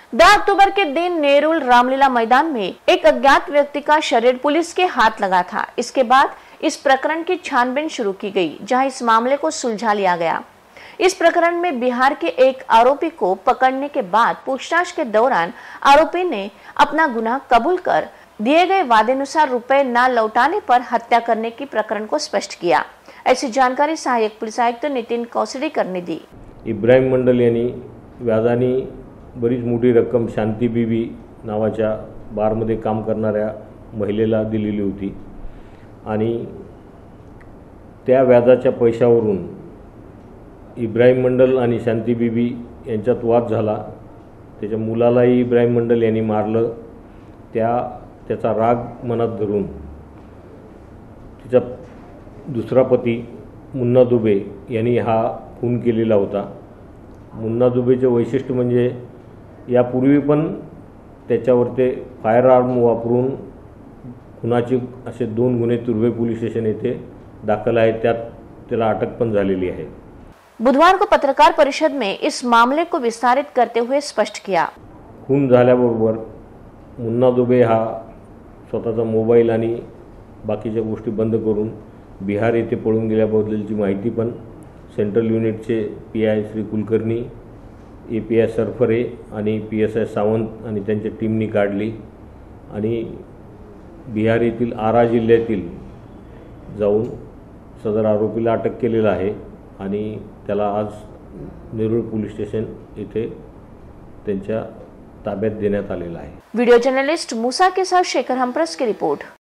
10 अक्टूबर के दिन नेरुल रामलीला मैदान में एक अज्ञात व्यक्ति का शरीर पुलिस के हाथ लगा था। इसके बाद इस प्रकरण की छानबीन शुरू की गई, जहां इस मामले को सुलझा लिया गया। इस प्रकरण में बिहार के एक आरोपी को पकड़ने के बाद पूछताछ के दौरान आरोपी ने अपना गुनाह कबूल कर दिए गए वादेनुसार रुपए न लौटाने पर हत्या करने की प्रकरण को स्पष्ट किया। ऐसी जानकारी सहायक पुलिस आयुक्त नितीन कौसडीकर ने दी। इब्राहिम मंडल यांनी व्याजाने बरीच मोठी रक्कम शांती बीबी नावाच्या बारमध्ये काम करणाऱ्या महिलेला दिलेली होती आणि त्या व्याजाच्या पैशावरून इब्राहिम मंडल आणि शांती बीबी यांच्यात वाद झाला। त्याच्या मुलालाही इब्राहिम मंडल यांनी मारलं। त्याचा राग मनात धरून तिचा दुसरा पती मुन्ना दुबे यांनी हा खून केलेला होता। मुन्ना दुबेचे वैशिष्ट्य म्हणजे यापूर्वी पण त्याच्यावर ते फायर आर्म वापरून खुनाचे असे 2 गुन्हे तुर्भे पोलीस स्टेशन येथे दाखल आहेत। त्यात त्याला अटक पण झालेली आहे। बुधवार को पत्रकार परिषद में इस मामले को विस्तारित करते हुए स्पष्ट किया। खून झाल्याबरोबर मुन्ना दुबे हा स्वतःचा मोबाईल आणि बाकीच्या गोष्टी बंद करून बिहार येथे पळून गेल्याबद्दलची माहिती पण सेंट्रल युनिटचे पीआय श्री कुलकर्णी, एपीआय सरफरे आणि पीएसआय सावंत आणि त्यांच्या टीमनी काढली आणि बिहार येथील आरा जिल्ह्यातील जाऊन सदर आरोपीला अटक केलेला आहे आणि त्याला आज नेरुळ पोलीस स्टेशन येथे त्यांच्या ताब्यात देण्यात आलेला आहे। वीडियो जर्नलिस्ट मूसा के साथ शेखर हमप्रस की रिपोर्ट।